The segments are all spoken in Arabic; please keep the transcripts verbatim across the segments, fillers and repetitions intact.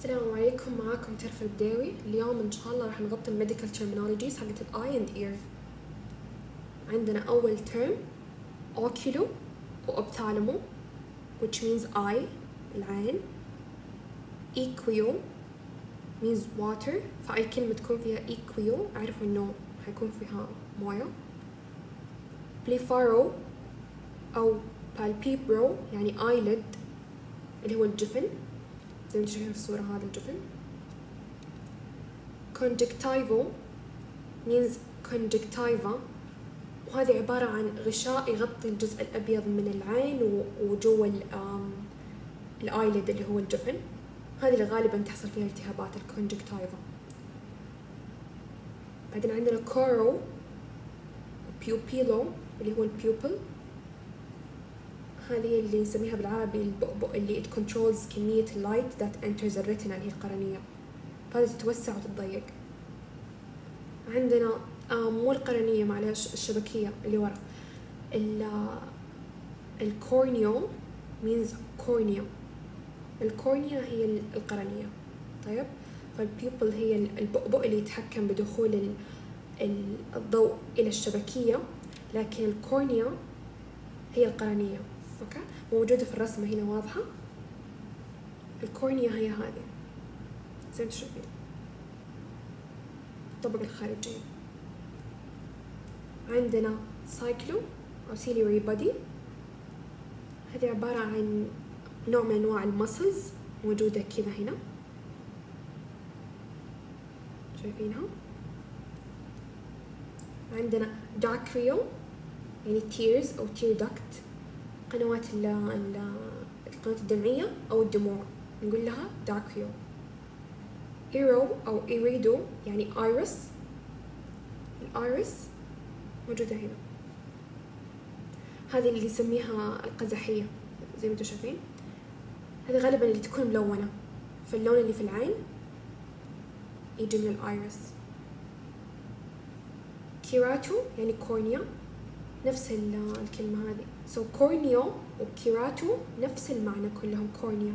السلام عليكم، معاكم ترفة البداوي. اليوم ان شاء الله راح نغطي الميديكال terminologies حقت الاي اند اير. عندنا اول term oculo و ophthalmo which means eye العين. equio means water، فأي كلمة تكون فيها equio اعرفوا انه حيكون فيها موية. بليفارو او palpebro يعني eyelid اللي هو الجفن زي ما انتم شايفين في الصورة، هذا الجفن. conjunctival means conjunctiva، وهذه عبارة عن غشاء يغطي الجزء الأبيض من العين وجوا الآيلid اللي هو الجفن. هذه اللي غالبا تحصل فيها التهابات الكونجكتيفا. بعدين عندنا كورو وبيوبيلو اللي هو البيوبل، هذه اللي نسميها بالعربي البؤبؤ اللي it controls كمية اللايت that enters the retina اللي هي القرنية، فهذه تتوسع وتتضيق. عندنا آه مو القرنية معلش، الشبكية اللي ورا. الكورنيو means cornea، الكورنيا هي القرنية. طيب، فالبيوبل هي البؤبؤ اللي يتحكم بدخول الضوء إلى الشبكية، لكن الكورنيا هي القرنية. أوكي، موجودة في الرسمة هنا واضحة. الكورنيا هي هذه زي ما تشوفين الطبقة الخارجية. عندنا سايكلو أو ciliary body، هذه عبارة عن نوع من أنواع المسلز موجودة كذا هنا، شايفينها. عندنا داكريو يعني tears أو tear duct، قنوات القنوات الدمعية أو الدموع نقول لها داكريو. إيرو أو إيريدو يعني iris، الآيرس موجودة هنا، هذه اللي نسميها القزحية زي ما انتم شايفين. هذه غالبا اللي تكون ملونة، فاللون اللي في العين يجي من الآيرس. كيراتو يعني كورنيا، نفس الكلمة هذه. سو so, كورنيو وكيراتو نفس المعنى كلهم كورنيا.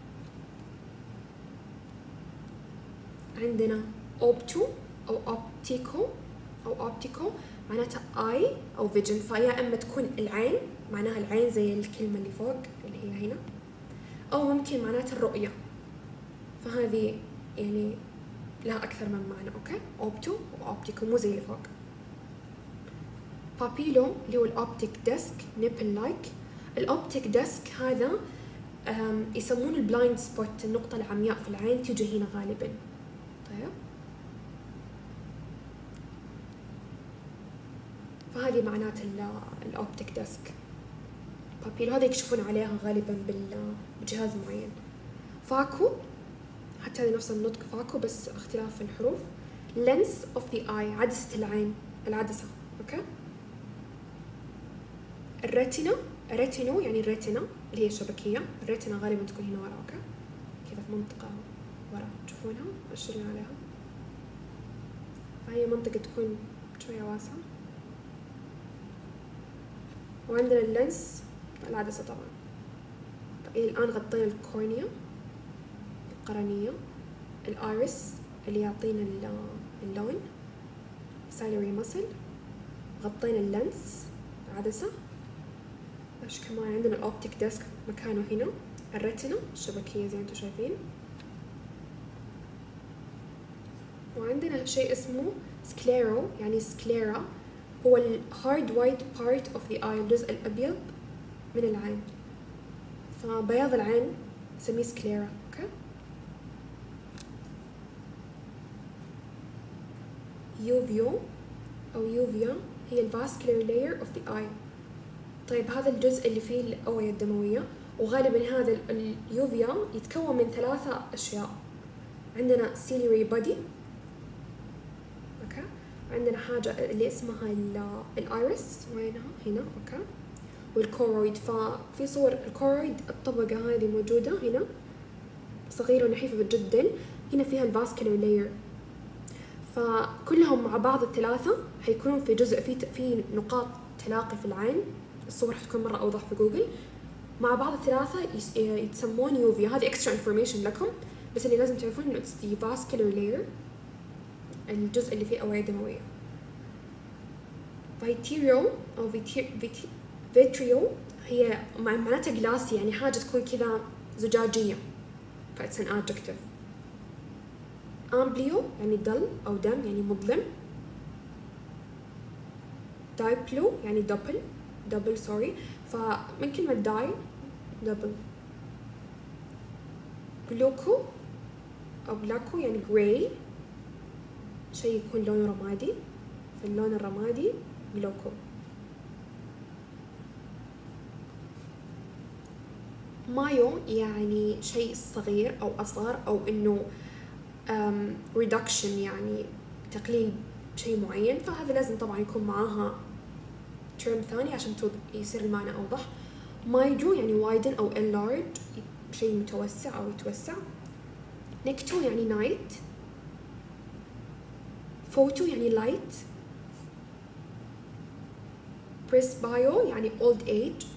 عندنا أوبتو أو أوبتيكو أو أوبتيكو معناتها آي أو فيجن، فيا إما تكون العين معناها العين زي الكلمة اللي فوق اللي هي هنا، أو ممكن معناتها الرؤية، فهذه يعني لها أكثر من معنى. أوكي، أوبتو وأوبتيكو مو زي اللي فوق. بابيلو اللي هو الأوبتيك ديسك نيبل لايك. الأوبتيك ديسك هذا يسمونه البلايند سبوت، النقطة العمياء في العين تيجي هنا غالبا. طيب، فهذه معنات الأوبتيك ديسك بابيلو، هذا يكشفون عليها غالبا بجهاز معين. فاكو حتى هذا نفس النطق فاكو بس اختلاف في الحروف. لينس اوف ذا اي عدسة العين، العدسة. اوكي. الريتينا، ريتينو يعني الريتينا اللي هي الشبكية، الريتينا غالبا تكون هنا ورا. اوكي، كذا في منطقة ورا تشوفونها أشرنا عليها، فهي منطقة تكون شوية واسعة. وعندنا اللينس العدسة طبعا. طيب الآن غطينا الكورنيا القرنية، الآيرس اللي يعطينا اللون سايلري مسل، غطينا اللينس العدسة. ايش كمان عندنا؟ الأوبتيك ديسك مكانه هنا، الريتنا الشبكية زي ما انتم شايفين. وعندنا شيء اسمه سكليرو يعني سكليرا، هو ال hard white part of the eye، الجزء الأبيض من العين، فبياض العين نسميه سكليرا. اوكي. يوفيو أو يوفيا هي ال vascular layer of the eye. طيب هذا الجزء اللي فيه الأوعية الدموية، وغالبا هذا اليوفيا يتكون من ثلاثة أشياء. عندنا ciliary body، اوكي، عندنا حاجة اللي اسمها الآيرس وينها هنا. اوكي، والكورويد، ففي صور الكورويد الطبقة هذه موجودة هنا صغيرة ونحيفة جدا، هنا فيها الفاسكولار لاير، فكلهم مع بعض الثلاثة حيكونون في جزء في في نقاط تلاقي في العين. الصور حتكون مرة أوضح في جوجل. مع بعض الثلاثة يتسمون يوفيا. هذه extra information لكم، بس اللي لازم تعرفون إنه it's the vascular layer، الجزء اللي فيه أوعية دموية. فيتيريو أو فيتريو هي معناتها جلاسي، يعني حاجة تكون كذا زجاجية، ف it's an adjective. أمبليو يعني دل أو دم يعني مظلم. دايبلو يعني دبل دبل سوري، فمن كلمة داي دبل. بلوكو أو بلاكو يعني جراي، شيء يكون لونه رمادي، فاللون الرمادي بلوكو. مايو يعني شيء صغير أو أصغر، أو إنه um, reduction يعني تقليل شيء معين، فهذا لازم طبعا يكون معاها term ثاني عشان يصير المعنى أوضح. مايجو يعني widen أو enlarge، شيء متوسع أو يتوسع. نكتو يعني night. فوتو يعني light. presbyo يعني old age.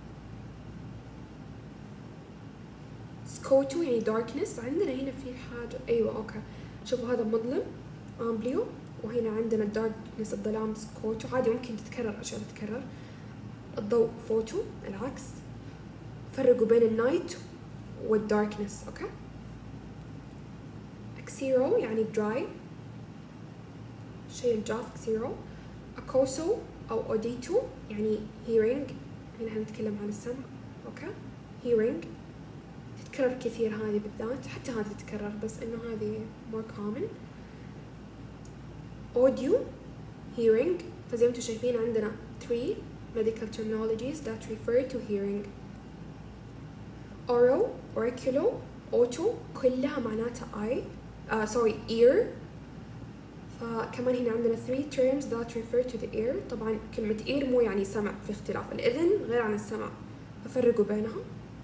سكوتو يعني darkness. عندنا هنا في حاجة، أيوة أوكي شوفوا هذا مظلم أمبليو، وهنا عندنا darkness الظلام سكوتو. عادي ممكن تتكرر أشياء تتكرر. الضوء فوتو العكس. فرقوا بين النايت والداركنس. أوكي. اكسيرو يعني dry، شيء الجاف اكسيرو. اكوسو أو اوديتو يعني hearing، هنا حنتكلم عن السمع. أوكي. hearing تتكرر كثير هذه بالذات، حتى هذه تتكرر بس إنه هذه more common. audio hearing، فزي ما انتم شايفين عندنا three medical terminologies that refer to hearing. oral auriculo auto كلها معناتها eye uh, sorry ear، فكمان هنا عندنا three terms that refer to the ear. طبعا كلمة ear مو يعني سمع، في اختلاف، الإذن غير عن السمع، ففرقوا بينهم.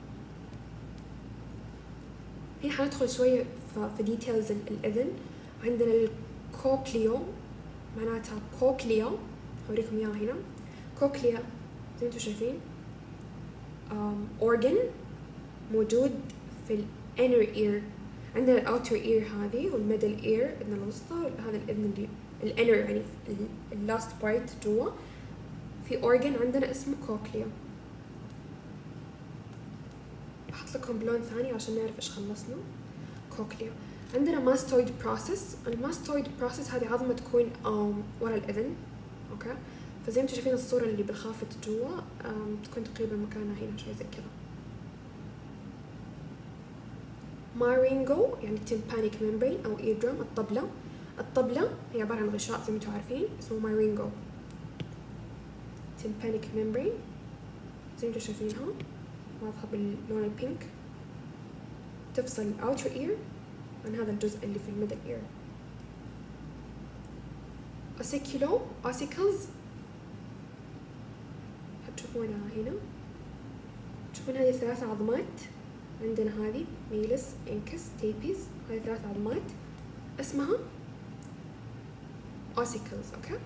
هنا حندخل شوية في details الإذن. عندنا الكوكليو معناتها كوكليا، هوريكم إياها هنا. كوكليا زي ما انتم شايفين um, organ موجود في ال inner ear. عندنا ال outer ear هذه، وال middle ear الأذن الوسطى، هذا الأذن اللي ال inner يعني ال last part جوا. في organ عندنا اسمه كوكليا. بحط لكم بلون ثاني عشان نعرف إيش خلصنا. كوكليا. عندنا mastoid process. الماستويد process هذه عظمة تكون um, ورا الأذن. أوكي. فزي ما انتم شايفين الصورة اللي بالخافت جوا تكون تقريبا مكانها هنا، شيء زي كذا. مارينجو يعني tympanic membrane أو eardrum الطبلة. الطبلة هي عبارة عن غشاء زي ما انتم عارفين اسمه مارينجو. tympanic membrane زي ما انتم شايفينها واضحة باللون البينك، تفصل outer ear عن هذا الجزء اللي في الميدل ear. ossiculo ossicles تشوفونها هنا، تشوفون هذه ثلاثة عظمات. عندنا هذه ميلس انكس تيبيز، هذه ثلاث عظمات اسمها ossicles. اوكي.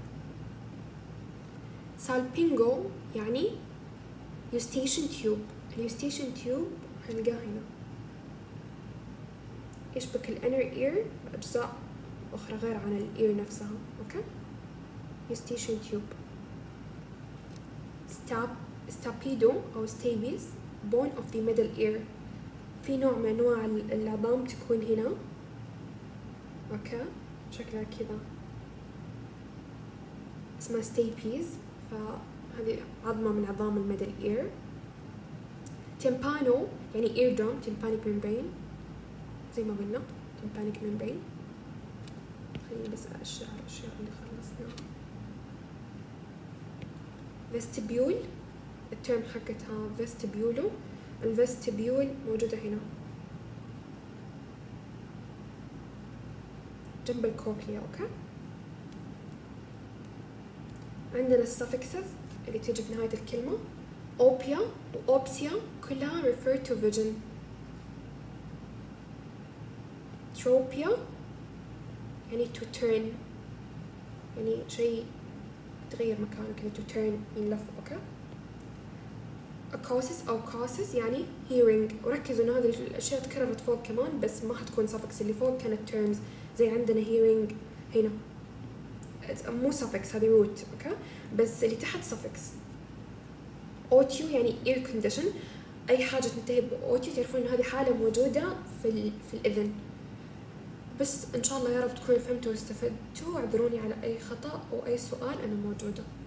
سالبينجو يعني eustachian tube. اليوستيشن تيوب هنلقاه هنا، يشبك الانر اير بأجزاء أخرى غير عن الاير نفسها. اوكي. eustachian tube. ستاب ستابيدو أو ستابيز bone of the middle ear، في نوع من أنواع العظام تكون هنا. أوكي. شكلها كذا اسمها ستابيز، فهذه عظمة من عظام الميدل اير. تيمبانو يعني eardrum tympanic membrane زي ما قلنا tympanic membrane. خليني بس أشياء الأشياء اللي خلصناها. vestibule الترم حقتها vestibulo. الفستبيول موجودة هنا جنب الكوكليا. أوكي. عندنا السفكسز اللي تيجي في نهاية الكلمة. أوبيا وأوبسيا كلها refer to vision. تروبيا يعني to turn، يعني شيء تغير مكانه كذا، to turn ينلف. أوكي. acousis أو causes يعني hearing. وركزوا إنه هذه الأشياء تكررت فوق كمان بس ما حتكون suffix. اللي فوق كانت terms زي عندنا hearing هنا مو suffix هذه root أوكي بس اللي تحت suffix. audio يعني ear condition. أي حاجة تنتهي بأوتيو تعرفون إن هذه حالة موجودة في ال... في الإذن. بس إن شاء الله يا رب تكونوا فهمتوا واستفدتوا. اعذروني على أي خطأ أو أي سؤال، أنا موجودة.